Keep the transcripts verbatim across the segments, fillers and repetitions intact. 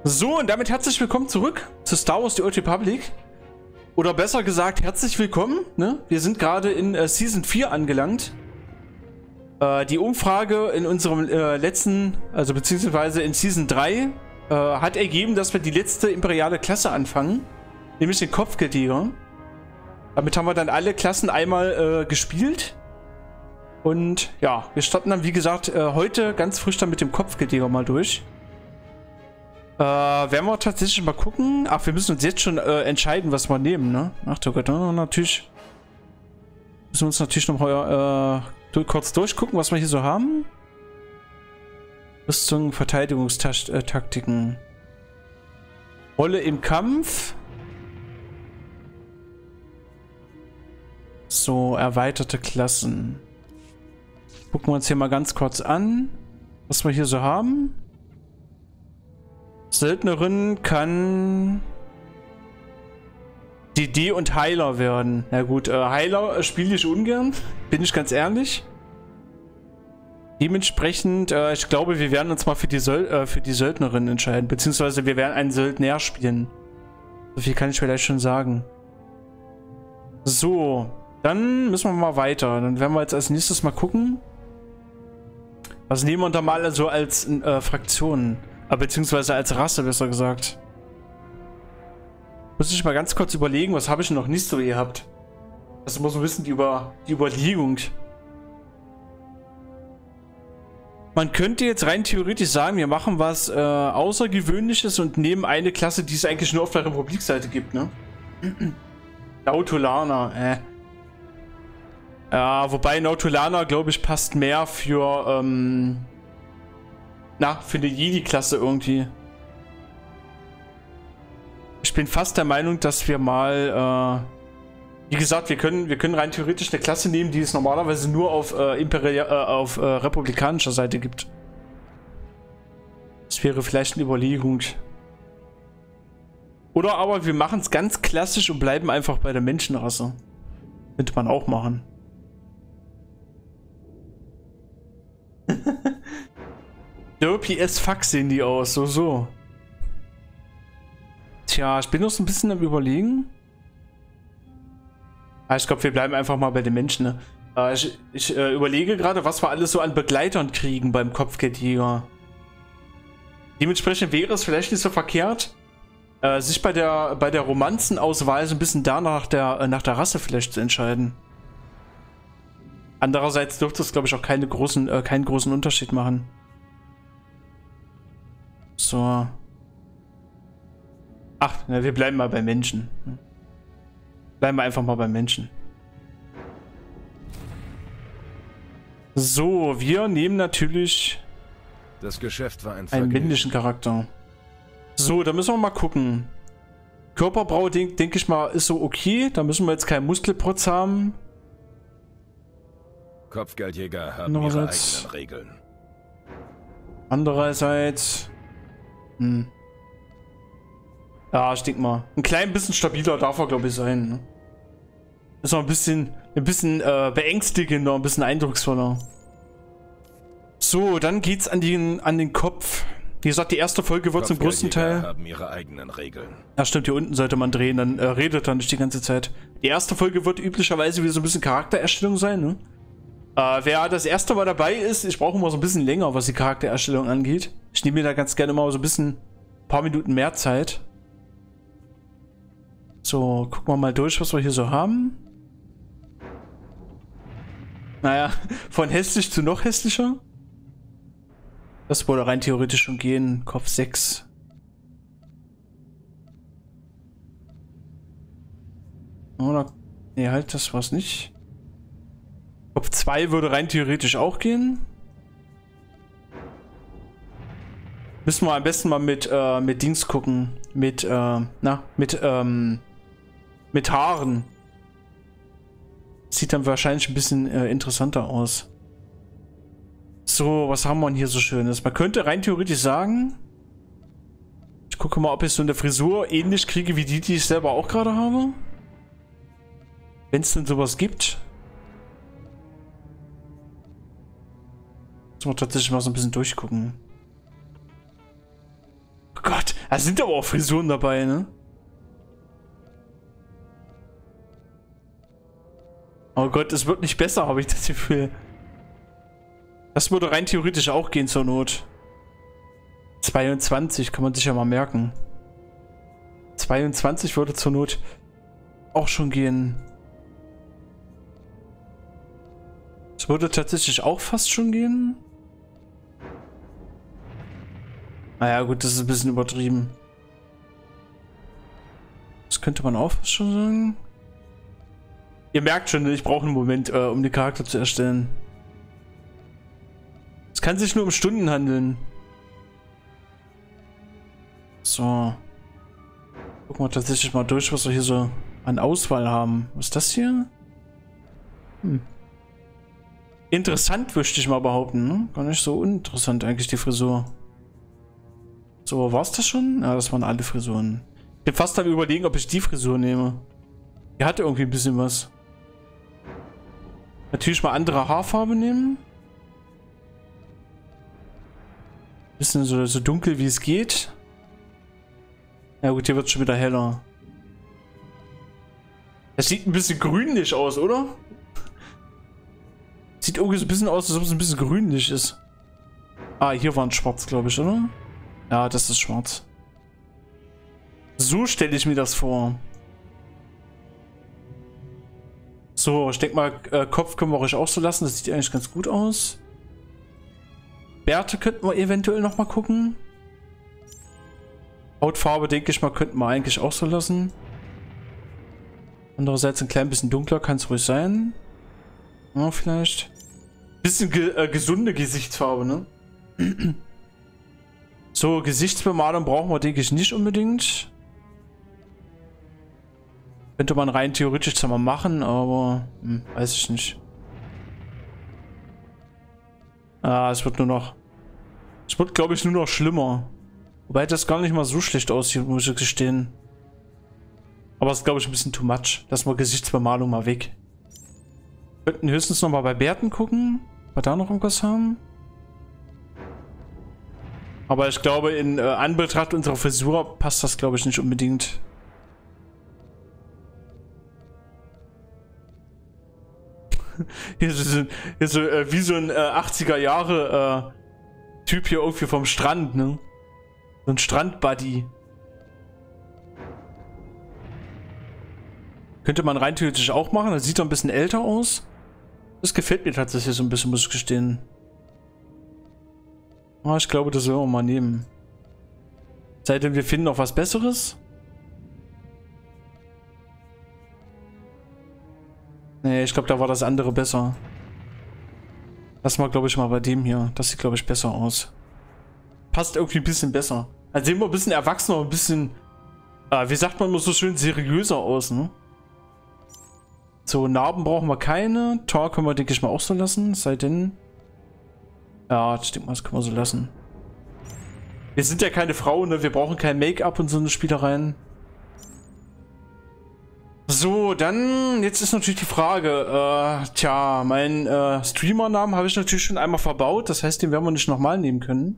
So, und damit herzlich willkommen zurück zu Star Wars The Old Republic. Oder besser gesagt, herzlich willkommen. Ne? Wir sind gerade in äh, Season vier angelangt. Äh, die Umfrage in unserem äh, letzten, also beziehungsweise in Season drei, äh, hat ergeben, dass wir die letzte imperiale Klasse anfangen. Nämlich den Kopfgeldjäger. Damit haben wir dann alle Klassen einmal äh, gespielt. Und ja, wir starten dann, wie gesagt, äh, heute ganz frisch dann mit dem Kopfgeldjäger mal durch. Äh, werden wir tatsächlich mal gucken. Ach, wir müssen uns jetzt schon äh, entscheiden, was wir nehmen, ne? Ach du Gott, oh, natürlich. Müssen wir uns natürlich noch mal äh, kurz durchgucken, was wir hier so haben. Rüstung, Verteidigungstaktiken. Rolle im Kampf. So, erweiterte Klassen. Gucken wir uns hier mal ganz kurz an, was wir hier so haben. Söldnerin kann D D und Heiler werden. Na gut, äh, Heiler spiele ich ungern, bin ich ganz ehrlich. Dementsprechend, äh, ich glaube, wir werden uns mal für die, Söld äh, für die Söldnerin entscheiden. Beziehungsweise wir werden einen Söldner spielen. So viel kann ich vielleicht schon sagen. So, dann müssen wir mal weiter. Dann werden wir jetzt als nächstes mal gucken. Was nehmen wir da mal so als äh, Fraktionen? Äh, beziehungsweise als Rasse, besser gesagt. Muss ich mal ganz kurz überlegen, was habe ich noch nicht so gehabt? Das muss man wissen, die, Über die Überlegung. Man könnte jetzt rein theoretisch sagen, wir machen was äh, Außergewöhnliches und nehmen eine Klasse, die es eigentlich nur auf der Republikseite gibt, ne? Nautulaner, äh. Ja, wobei Nautulaner, glaube ich, passt mehr für, ähm, na, für eine Jedi-Klasse irgendwie. Ich bin fast der Meinung, dass wir mal, äh, wie gesagt, wir können, wir können rein theoretisch eine Klasse nehmen, die es normalerweise nur auf, äh, Imperial, äh, auf äh, republikanischer Seite gibt. Das wäre vielleicht eine Überlegung. Oder aber wir machen es ganz klassisch und bleiben einfach bei der Menschenrasse. Könnte man auch machen. Derpy as fuck sehen die aus, so, so. Tja, ich bin noch so ein bisschen am Überlegen. Ah, ich glaube, wir bleiben einfach mal bei den Menschen, ne? Äh, ich ich äh, überlege gerade, was wir alles so an Begleitern kriegen beim Kopfgeldjäger. Dementsprechend wäre es vielleicht nicht so verkehrt, äh, sich bei der, bei der Romanzenauswahl so ein bisschen danach der, äh, nach der Rasse vielleicht zu entscheiden. Andererseits dürfte es, glaube ich, auch keine großen, äh, keinen großen Unterschied machen. So. Ach, na, wir bleiben mal bei Menschen. Bleiben wir einfach mal bei Menschen. So, wir nehmen natürlich das Geschäft war ein einen männlichen Charakter. So, da müssen wir mal gucken. Körperbau, denke denk ich mal, ist so okay. Da müssen wir jetzt keinen Muskelprotz haben. Kopfgeldjäger haben ihre eigenen Regeln. Andererseits... Hm. Ja, ich denke mal, ein klein bisschen stabiler darf er, glaube ich, sein. Ne? Ist noch ein bisschen, ein bisschen äh, beängstigender, ein bisschen eindrucksvoller. So, dann geht's an den, an den Kopf. Wie gesagt, die erste Folge wird zum größten Teil... haben ihre eigenen Regeln. Ja, stimmt, hier unten sollte man drehen, dann äh, redet er nicht die ganze Zeit. Die erste Folge wird üblicherweise wieder so ein bisschen Charaktererstellung sein, ne? Äh, wer das erste Mal dabei ist, ich brauche immer so ein bisschen länger, was die Charaktererstellung angeht. Ich nehme mir da ganz gerne mal so ein bisschen, ein paar Minuten mehr Zeit. So, gucken wir mal durch, was wir hier so haben. Naja, von hässlich zu noch hässlicher. Das würde rein theoretisch schon gehen. Kopf sechs. Oder? Nee, halt, das war's nicht. Kopf zwei würde rein theoretisch auch gehen. Müssen wir am besten mal mit, äh, mit Dings gucken. Mit, äh, na, mit, ähm, mit Haaren. Sieht dann wahrscheinlich ein bisschen äh, interessanter aus. So, was haben wir denn hier so Schönes? Man könnte rein theoretisch sagen, ich gucke mal, ob ich so eine Frisur ähnlich kriege wie die, die ich selber auch gerade habe. Wenn es denn sowas gibt. Muss man tatsächlich mal so ein bisschen durchgucken. Oh Gott, Da sind aber auch Frisuren dabei, ne? Oh Gott, es wird nicht besser, habe ich das Gefühl. Das würde rein theoretisch auch gehen zur Not. zweiundzwanzig kann man sich ja mal merken. zweiundzwanzig würde zur Not auch schon gehen. Es würde tatsächlich auch fast schon gehen. Naja gut, das ist ein bisschen übertrieben. Das könnte man auch fast schon sagen. Ihr merkt schon, ich brauche einen Moment, äh, um den Charakter zu erstellen. Es kann sich nur um Stunden handeln. So. Gucken wir tatsächlich mal durch, was wir hier so an Auswahl haben. Was ist das hier? Hm. Interessant, möchte ich mal behaupten. Ne? Gar nicht so uninteressant eigentlich, die Frisur. So, war es das schon? Ja, das waren alle Frisuren. Ich bin fast am Überlegen, ob ich die Frisur nehme. Die hatte irgendwie ein bisschen was. Natürlich mal andere Haarfarbe nehmen. Bisschen so, so dunkel, wie es geht. Ja gut, hier wird es schon wieder heller. Es sieht ein bisschen grünlich aus, oder? Sieht irgendwie so ein bisschen aus, als ob es ein bisschen grünlich ist. Ah, hier war ein Schwarz, glaube ich, oder? Ja, das ist schwarz. So stelle ich mir das vor. So, ich denke mal, äh, Kopf können wir euch auch so lassen. Das sieht eigentlich ganz gut aus. Bärte könnten wir eventuell noch mal gucken. Hautfarbe, denke ich mal, könnten wir eigentlich auch so lassen. Andererseits ein klein bisschen dunkler kann es ruhig sein. Ja, vielleicht. Bisschen ge äh, gesunde Gesichtsfarbe, ne? So, Gesichtsbemalung brauchen wir, denke ich, nicht unbedingt. Könnte man rein theoretisch zwar mal machen, aber hm, weiß ich nicht. Ah, es wird nur noch... Es wird, glaube ich, nur noch schlimmer. Wobei das gar nicht mal so schlecht aussieht, muss ich gestehen. Aber es ist, glaube ich, ein bisschen too much. Lassen wir Gesichtsbemalung mal weg. Wir könnten höchstens noch mal bei Bärten gucken, ob wir da noch irgendwas haben. Aber ich glaube, in äh, Anbetracht unserer Frisur passt das, glaube ich, nicht unbedingt. Hier ist so, hier so äh, wie so ein äh, achtziger Jahre äh, Typ hier irgendwie vom Strand, ne? So ein Strandbuddy. Könnte man rein theoretisch auch machen. Das sieht doch ein bisschen älter aus. Das gefällt mir tatsächlich so ein bisschen, muss ich gestehen. Ah, ich glaube, das werden wir mal nehmen. Seitdem wir finden noch was Besseres. Nee, ich glaube, da war das andere besser. Lass mal, glaube ich, mal bei dem hier. Das sieht, glaube ich, besser aus. Passt irgendwie ein bisschen besser. Dann sehen wir ein bisschen erwachsener, ein bisschen, äh, wie sagt man immer so schön, seriöser aus, ne? So, Narben brauchen wir keine. Tor können wir, denke ich mal, auch so lassen. Sei denn... Ja, ich denke mal, das können wir so lassen. Wir sind ja keine Frauen, ne? Wir brauchen kein Make-up und so eine Spielereien. So, dann, jetzt ist natürlich die Frage, äh, tja, meinen äh, Streamer-Namen habe ich natürlich schon einmal verbaut. Das heißt, den werden wir nicht nochmal nehmen können.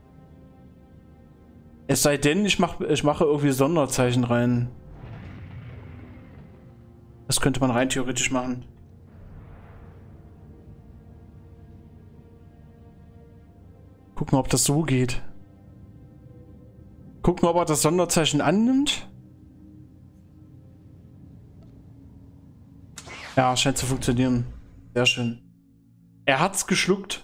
Es sei denn, ich, mach, ich mache irgendwie Sonderzeichen rein. Das könnte man rein theoretisch machen. Gucken, ob das so geht. Gucken, ob er das Sonderzeichen annimmt. Ja, scheint zu funktionieren. Sehr schön. Er hat's geschluckt.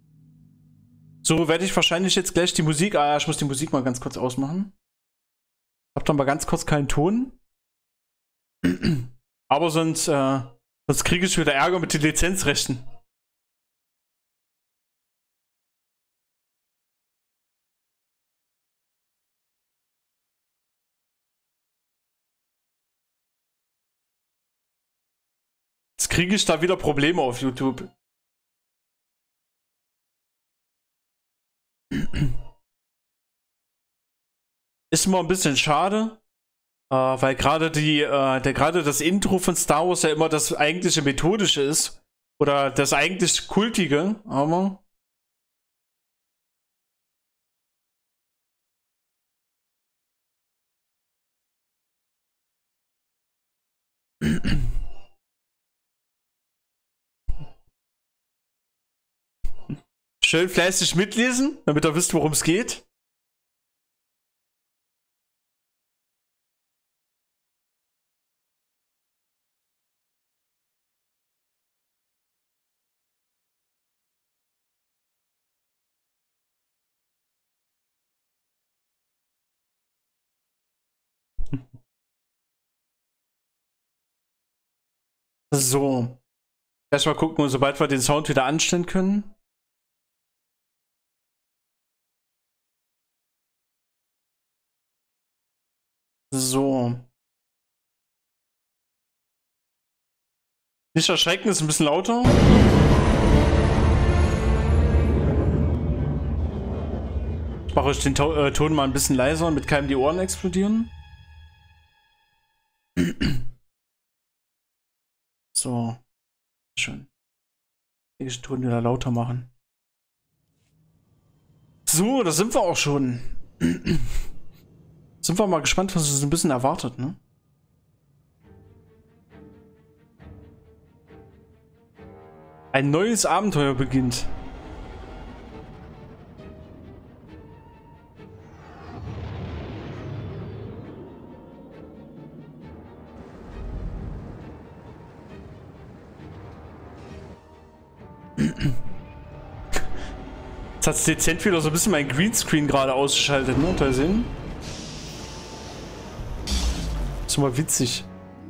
So werde ich wahrscheinlich jetzt gleich die Musik... Ah ja, ich muss die Musik mal ganz kurz ausmachen. Ich hab dann mal ganz kurz keinen Ton. Aber sonst, äh, sonst kriege ich wieder Ärger mit den Lizenzrechten. Jetzt kriege ich da wieder Probleme auf YouTube. Ist immer ein bisschen schade, äh, weil gerade die, äh, der gerade das Intro von Star Wars ja immer das eigentliche Methodische ist. Oder das eigentlich Kultige, aber... Schön fleißig mitlesen, damit ihr wisst, worum es geht. So. Erstmal gucken, sobald wir den Sound wieder anstellen können. So. Nicht erschrecken, ist ein bisschen lauter. Ich mache euch den to äh, Ton mal ein bisschen leiser, damit keinem die Ohren explodieren. So. Schön. Ich den Ton wieder lauter machen. So, da sind wir auch schon. Sind wir mal gespannt, was uns ein bisschen erwartet, ne? Ein neues Abenteuer beginnt. Jetzt hat es dezent wieder so ein bisschen mein Greenscreen gerade ausgeschaltet, ne? Da sehen. Ist mal witzig.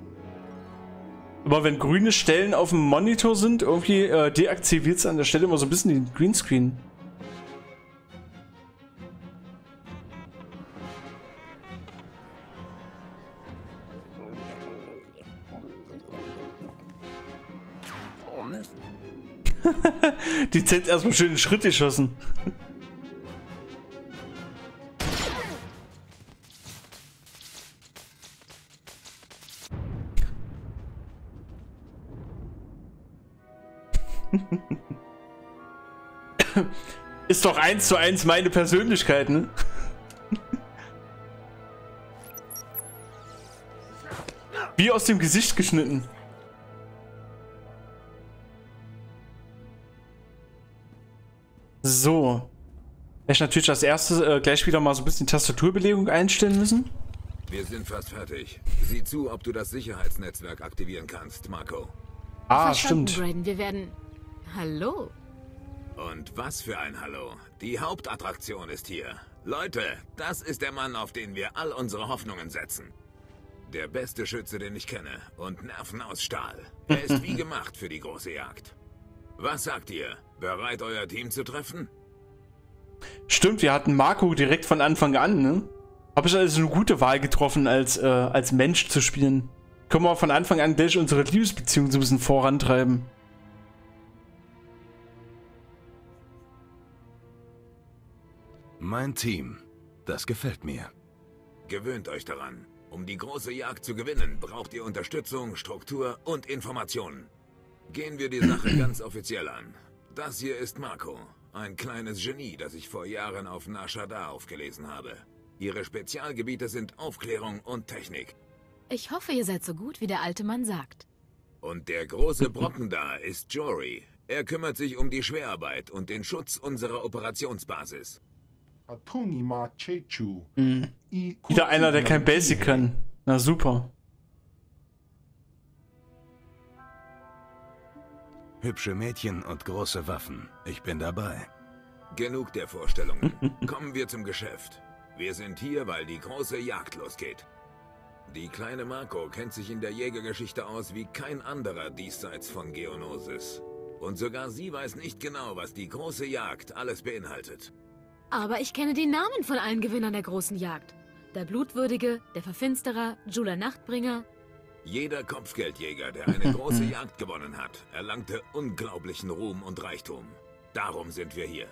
Aber wenn grüne Stellen auf dem Monitor sind, irgendwie äh, deaktiviert es an der Stelle immer so ein bisschen den Greenscreen. Die Zelt erstmal schön einen Schritt geschossen. Ist doch eins zu eins meine Persönlichkeit, ne? Wie aus dem Gesicht geschnitten. So. Ich natürlich als erstes äh, gleich wieder mal so ein bisschen die Tastaturbelegung einstellen müssen. Wir sind fast fertig. Sieh zu, ob du das Sicherheitsnetzwerk aktivieren kannst, Marco. Ah, stimmt. Braden, wir werden... Hallo? Und was für ein Hallo. Die Hauptattraktion ist hier. Leute, das ist der Mann, auf den wir all unsere Hoffnungen setzen. Der beste Schütze, den ich kenne. Und Nerven aus Stahl. Er ist wie gemacht für die große Jagd. Was sagt ihr? Bereit, euer Team zu treffen? Stimmt, wir hatten Marco direkt von Anfang an, ne? Habe ich also eine gute Wahl getroffen, als, äh, als Mensch zu spielen. Können wir von Anfang an gleich unsere Liebesbeziehung so ein bisschen vorantreiben. Mein Team. Das gefällt mir. Gewöhnt euch daran. Um die große Jagd zu gewinnen, braucht ihr Unterstützung, Struktur und Informationen. Gehen wir die Sache ganz offiziell an. Das hier ist Marco, ein kleines Genie, das ich vor Jahren auf Nar Shaddaa aufgelesen habe. Ihre Spezialgebiete sind Aufklärung und Technik. Ich hoffe, ihr seid so gut, wie der alte Mann sagt. Und der große Brocken da ist Jory. Er kümmert sich um die Schwerarbeit und den Schutz unserer Operationsbasis. Mhm. Wieder einer, der kein Basic kann. Na super. Hübsche Mädchen und große Waffen. Ich bin dabei. Genug der Vorstellungen. Kommen wir zum Geschäft. Wir sind hier, weil die große Jagd losgeht. Die kleine Marco kennt sich in der Jägergeschichte aus wie kein anderer diesseits von Geonosis. Und sogar sie weiß nicht genau, was die große Jagd alles beinhaltet. Aber ich kenne die Namen von allen Gewinnern der großen Jagd. Der Blutwürdige, der Verfinsterer, Jula Nachtbringer. Jeder Kopfgeldjäger, der eine große Jagd gewonnen hat, erlangte unglaublichen Ruhm und Reichtum. Darum sind wir hier.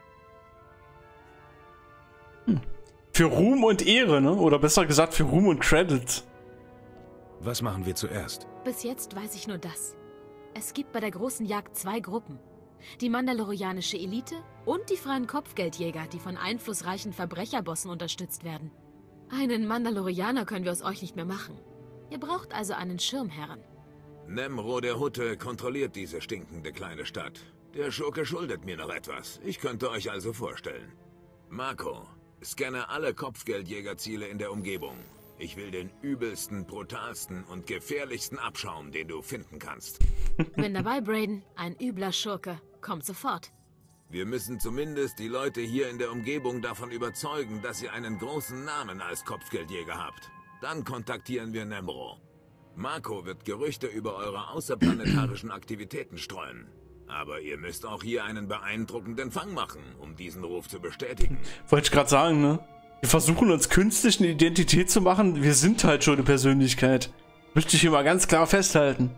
Für Ruhm und Ehre, ne? Oder besser gesagt für Ruhm und Credit. Was machen wir zuerst? Bis jetzt weiß ich nur das. Es gibt bei der großen Jagd zwei Gruppen. Die mandalorianische Elite und die freien Kopfgeldjäger, die von einflussreichen Verbrecherbossen unterstützt werden. Einen Mandalorianer können wir aus euch nicht mehr machen. Ihr braucht also einen Schirmherren. Nemro der Hutte kontrolliert diese stinkende kleine Stadt. Der Schurke schuldet mir noch etwas. Ich könnte euch also vorstellen. Marco, scanne alle Kopfgeldjägerziele in der Umgebung. Ich will den übelsten, brutalsten und gefährlichsten Abschaum, den du finden kannst. Bin dabei, Brayden. Ein übler Schurke. Kommt sofort. Wir müssen zumindest die Leute hier in der Umgebung davon überzeugen, dass ihr einen großen Namen als Kopfgeldjäger habt. Dann kontaktieren wir Nemro. Marco wird Gerüchte über eure außerplanetarischen Aktivitäten streuen. Aber ihr müsst auch hier einen beeindruckenden Fang machen, um diesen Ruf zu bestätigen. Wollte ich gerade sagen, ne? Wir versuchen uns künstlich eine Identität zu machen. Wir sind halt schon eine Persönlichkeit. Möchte ich hier mal ganz klar festhalten.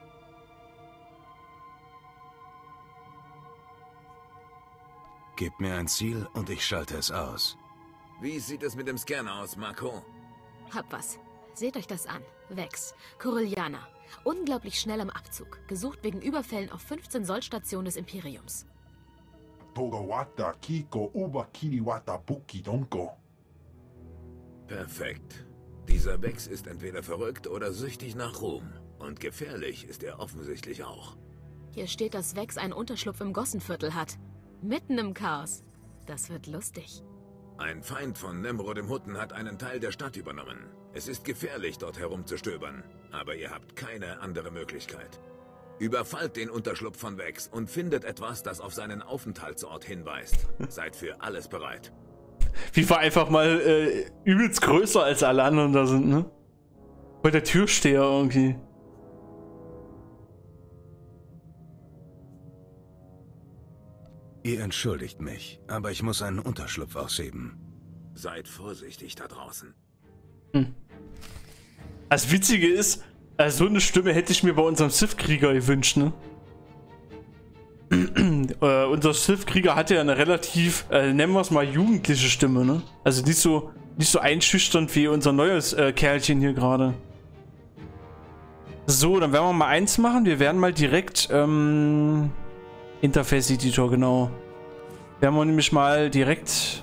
Gebt mir ein Ziel und ich schalte es aus. Wie sieht es mit dem Scan aus, Marco? Hab was. Seht euch das an. Vex. Corellianer. Unglaublich schnell am Abzug. Gesucht wegen Überfällen auf fünfzehn Sollstationen des Imperiums. Togawata Kiko Uba Kiriwata Buki Donko. Perfekt. Dieser Vex ist entweder verrückt oder süchtig nach Ruhm. Und gefährlich ist er offensichtlich auch. Hier steht, dass Vex einen Unterschlupf im Gossenviertel hat. Mitten im Chaos. Das wird lustig. Ein Feind von Nemro dem Hutten hat einen Teil der Stadt übernommen. Es ist gefährlich, dort herumzustöbern. Aber ihr habt keine andere Möglichkeit. Überfallt den Unterschlupf von Vex und findet etwas, das auf seinen Aufenthaltsort hinweist. Seid für alles bereit. Wie wir einfach mal äh, übelst größer als alle anderen da sind, ne? Bei der Türsteher irgendwie. Ihr entschuldigt mich, aber ich muss einen Unterschlupf ausheben. Seid vorsichtig da draußen. Hm. Das Witzige ist, äh, so eine Stimme hätte ich mir bei unserem Sith-Krieger gewünscht, ne? äh, unser Sith-Krieger hatte ja eine relativ, äh, nennen wir es mal, jugendliche Stimme, ne? Also nicht so, nicht so einschüchternd wie unser neues äh, Kerlchen hier gerade. So, dann werden wir mal eins machen. Wir werden mal direkt, ähm, Interface-Editor, genau. Werden wir nämlich mal direkt...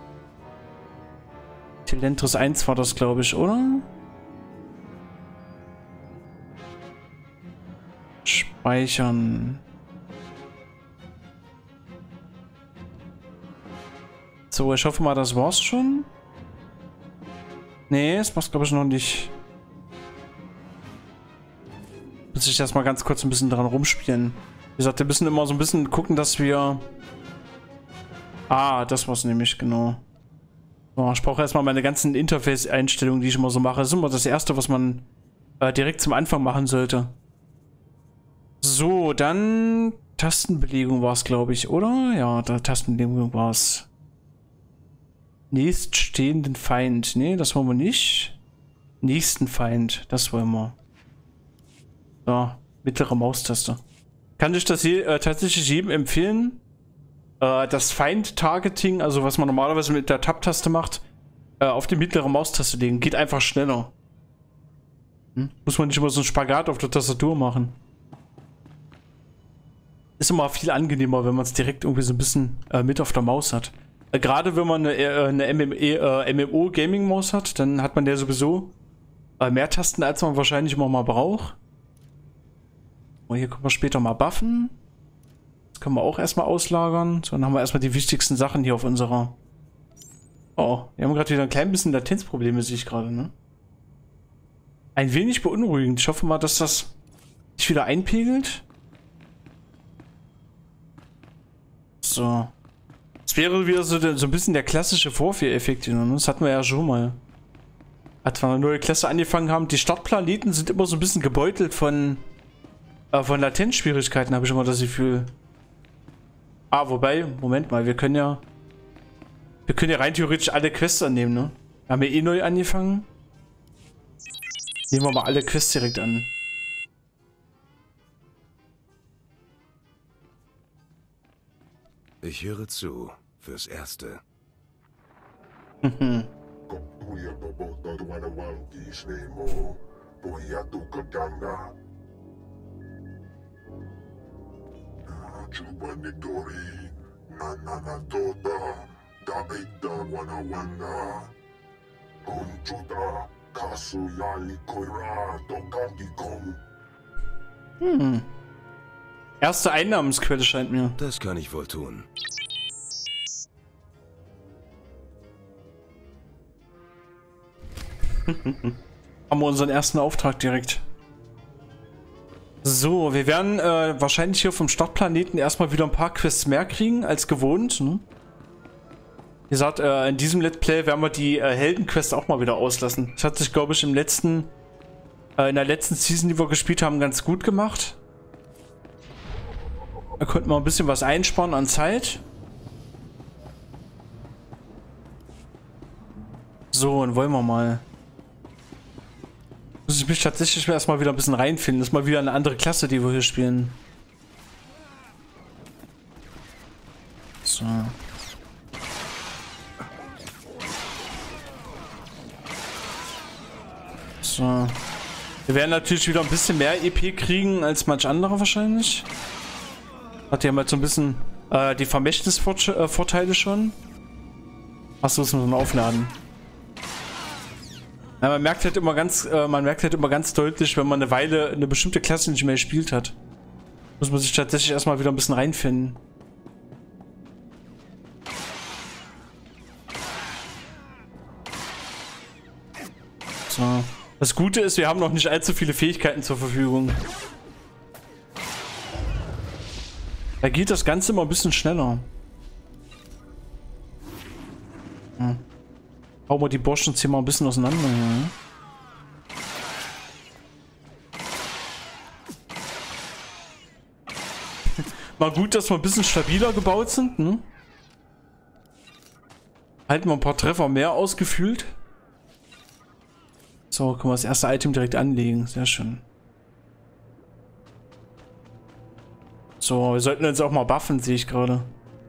Telentris eins war das, glaube ich, oder? Speichern. So, ich hoffe mal, das war's schon. Nee, das war's, glaube ich, noch nicht. Muss ich erstmal ganz kurz ein bisschen dran rumspielen. Wie gesagt, wir müssen immer so ein bisschen gucken, dass wir... Ah, das war's nämlich, genau. So, ich brauche erstmal meine ganzen Interface-Einstellungen, die ich immer so mache. Das ist immer das Erste, was man äh, direkt zum Anfang machen sollte. So, dann... Tastenbelegung war es, glaube ich, oder? Ja, da Tastenbelegung war es. Nächststehenden Feind. Nee, das wollen wir nicht. Nächsten Feind, das wollen wir. So, mittlere Maustaste. Kann ich das hier äh, tatsächlich jedem empfehlen? Äh, das Feind-Targeting, also was man normalerweise mit der Tab-Taste macht, äh, auf die mittlere Maustaste legen. Geht einfach schneller. Hm? Muss man nicht immer so einen Spagat auf der Tastatur machen. Ist immer viel angenehmer, wenn man es direkt irgendwie so ein bisschen äh, mit auf der Maus hat. Äh, Gerade wenn man eine, äh, eine M M E, äh, M M O-Gaming-Maus hat, dann hat man ja sowieso äh, mehr Tasten, als man wahrscheinlich immer mal braucht. Oh, hier können wir später mal buffen. Das können wir auch erstmal auslagern. So, dann haben wir erstmal die wichtigsten Sachen hier auf unserer... Oh, wir haben gerade wieder ein klein bisschen Latenzprobleme, sehe ich gerade, ne? Ein wenig beunruhigend. Ich hoffe mal, dass das sich wieder einpegelt. So. Das wäre wieder so, so ein bisschen der klassische Vorführeffekt hier, ne? Das hatten wir ja schon mal. Als wir eine neue Klasse angefangen haben. Die Startplaneten sind immer so ein bisschen gebeutelt von... Äh, von Latenzschwierigkeiten, habe ich immer das Gefühl. Ah, wobei, Moment mal, wir können ja... Wir können ja rein theoretisch alle Quests annehmen, ne? Wir haben ja eh neu angefangen. Nehmen wir mal alle Quests direkt an. Ich höre zu, fürs Erste. Mhm. Hm. Erste Einnahmensquelle scheint mir. Das kann ich wohl tun. Haben wir unseren ersten Auftrag direkt. So, wir werden äh, wahrscheinlich hier vom Startplaneten erstmal wieder ein paar Quests mehr kriegen als gewohnt. Ne? Wie gesagt, äh, in diesem Let's Play werden wir die äh, Heldenquest auch mal wieder auslassen. Das hat sich, glaube ich, im letzten, äh, in der letzten Season, die wir gespielt haben, ganz gut gemacht. Da konnten wir ein bisschen was einsparen an Zeit. So, und wollen wir mal. Muss ich mich tatsächlich erstmal wieder ein bisschen reinfinden. Das ist mal wieder eine andere Klasse, die wir hier spielen. So. So. Wir werden natürlich wieder ein bisschen mehr E P kriegen als manch andere wahrscheinlich. Hat ja mal so ein bisschen äh, die Vermächtnisvorteile schon. Achso, das muss man aufladen. Ja, man merkt halt immer ganz, äh, man merkt halt immer ganz deutlich, wenn man eine Weile eine bestimmte Klasse nicht mehr gespielt hat. Muss man sich tatsächlich erstmal wieder ein bisschen reinfinden. So. Das Gute ist, wir haben noch nicht allzu viele Fähigkeiten zur Verfügung. Da geht das Ganze immer ein bisschen schneller. Hm. Hauen wir die Burschen hier mal ein bisschen auseinander. Ja. Mal gut, dass wir ein bisschen stabiler gebaut sind. Ne? Halten wir ein paar Treffer mehr ausgefühlt. So, können wir das erste Item direkt anlegen. Sehr schön. So, wir sollten uns auch mal buffen, sehe ich gerade.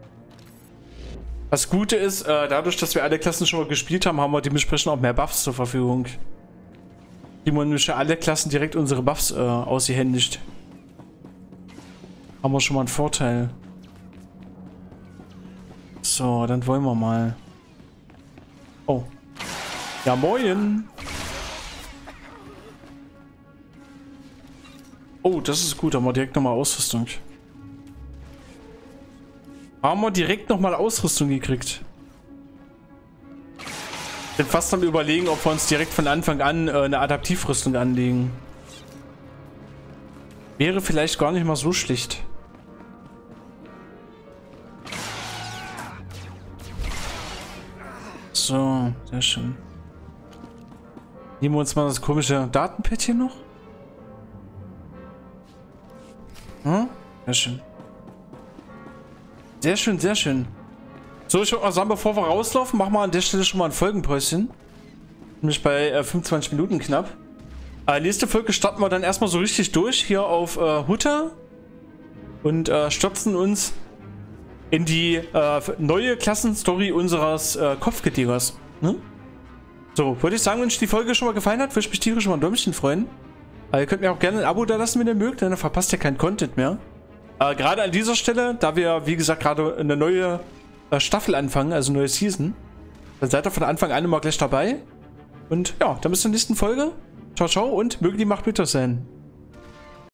Das Gute ist, äh, dadurch, dass wir alle Klassen schon mal gespielt haben, haben wir dementsprechend auch mehr Buffs zur Verfügung. Die man nämlich alle Klassen direkt unsere Buffs äh, ausgehändigt. Haben wir schon mal einen Vorteil. So, dann wollen wir mal. Oh. Ja, moin. Oh, das ist gut, haben wir direkt nochmal Ausrüstung. Haben wir direkt nochmal Ausrüstung gekriegt. Ich bin fast am Überlegen, ob wir uns direkt von Anfang an äh, eine Adaptivrüstung anlegen. Wäre vielleicht gar nicht mal so schlecht. So, sehr schön. Nehmen wir uns mal das komische Datenpad hier noch. Hm? Sehr schön. Sehr schön, sehr schön. So, ich würde mal sagen, bevor wir rauslaufen, machen wir an der Stelle schon mal ein Folgenpäuschen. Nämlich bei äh, fünfundzwanzig Minuten knapp. Äh, nächste Folge starten wir dann erstmal so richtig durch hier auf äh, Hutta. Und äh, stürzen uns in die äh, neue Klassenstory unseres äh, Kopfgeldjägers. Ne? So, würde ich sagen, wenn euch die Folge schon mal gefallen hat, würde ich mich tierisch mal ein Däumchen freuen. Äh, ihr könnt mir auch gerne ein Abo da lassen, wenn ihr mögt, dann verpasst ihr keinen Content mehr. Äh, gerade an dieser Stelle, da wir, wie gesagt, gerade eine neue äh, Staffel anfangen, also neue Season, dann seid ihr von Anfang an immer gleich dabei. Und ja, dann bis zur nächsten Folge. Ciao, ciao und möge die Macht mit euch sein.